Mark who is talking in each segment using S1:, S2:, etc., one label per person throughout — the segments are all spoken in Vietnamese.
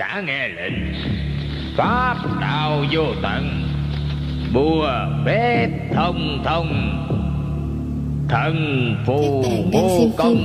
S1: cả nghe lệnh. Pháp đạo vô tận, bùa phép thông thông, thần phù vô công,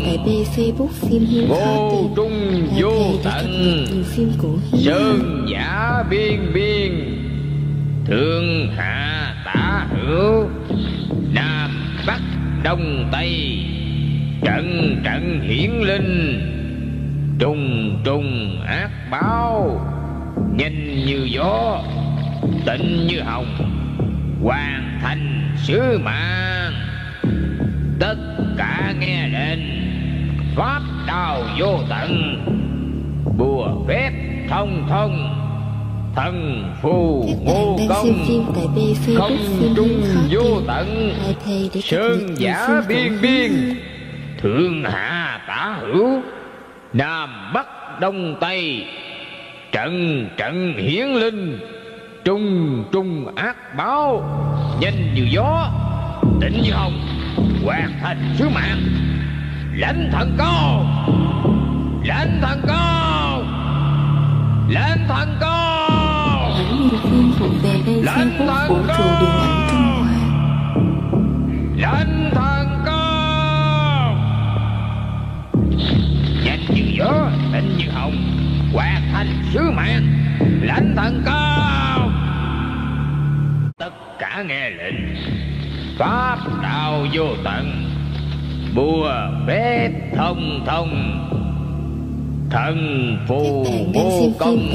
S1: vô trung vô tận, sơn giả biên biên, thượng hạ tả hữu, nam bắc đông tây, trận trận hiển linh, trùng trùng ác báo, nhanh như gió, tịnh như hồng, hoàn thành sứ mạng. Tất cả nghe lệnh. Pháp đạo vô tận, bùa phép thông thông, thần phù ngô công, không trung vô tận, sơn giả biên biên, thượng hạ tả hữu, nam bắc đông tây, trận trận hiển linh, trung trung ác báo, nhanh như gió, tịnh như hồng, hoàn thành sứ mạng. Lãnh thần cao, lãnh thần cao, lãnh thần cao, lãnh thần cao, lãnh thần cao, nhanh như gió, tịnh như hồng, hoàn thành sứ mạng. Lãnh thần cao. Tất cả nghe lệnh. Pháp đạo vô tận, bùa phép thông thông, thần phù vô công,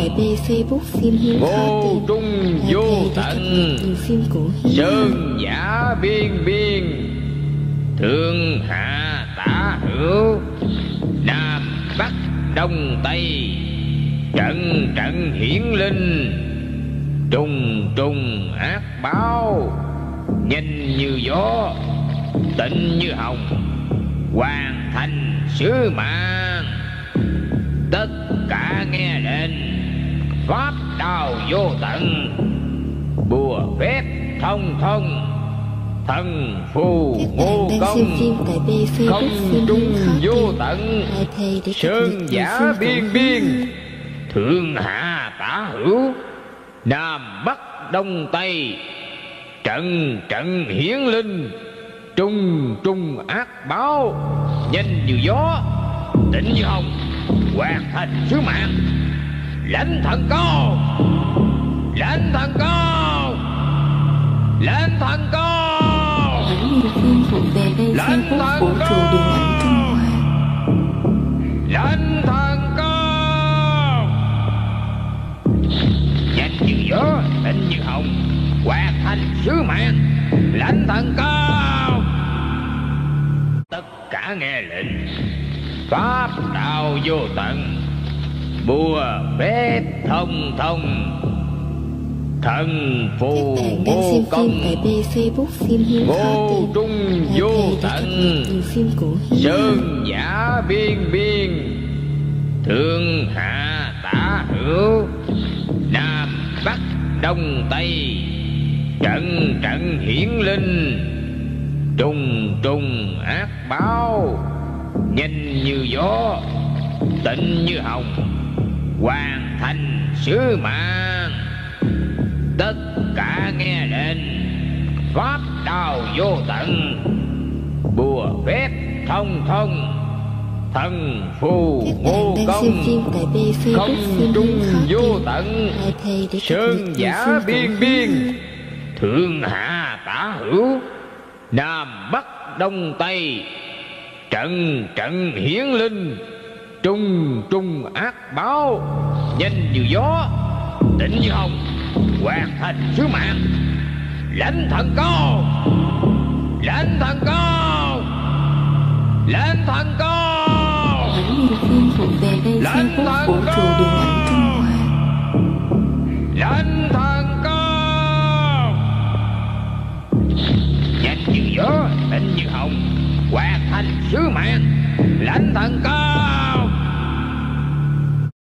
S1: vô trung vô tận, sơn giả biên biên, thượng hạ tả hữu, nam bắc đông tây, trận trận hiển linh, trùng trùng ác báo, nhanh như gió, tịnh như hồng, hoàn thành sứ mạng. Tất cả nghe lệnh. Pháp đạo vô tận, bùa phép thông thông, thần phù ngô công, không trung vô tận, sơn giả biên biên, thượng hạ tả hữu, nam bắc đông tây, trận trận hiển linh, trung trung ác báo, nhanh như gió, tịnh như hồng, hoàn thành sứ mạng. Lãnh thần cao, lãnh thần cao, lãnh thần cao, lãnh thần cao, lãnh thần cao, nhanh như gió, tịnh như hồng, hoàn thành sứ mạng. Lãnh thần cao. Tất cả nghe lệnh. Pháp đạo vô tận, bùa phép thông thông, thần phù vô công, vô trung vô tận, sơn giả biên biên, thượng hạ tả hữu, nam bắc đông tây, trận trận hiển linh, trùng trùng ác báo, nhanh như gió, tịnh như hồng, hoàn thành sứ mạng. Tất cả nghe lệnh. Pháp đạo vô tận, bùa phép thông thông, thần phù ngô công, không trung vô tận, sơn giả biên biên, thượng hạ tả hữu, nam bắc đông tây, trận trận hiển linh, trung trung ác báo, nhanh như gió, tịnh như hồng, hoàn thành sứ mạng. Lãnh thần cao, lãnh thần cao, lãnh thần cao, lãnh thần cao, lãnh thần cao, nhanh như gió, tịnh như hồng, hoàn thành sứ mạng. Lãnh thần cao.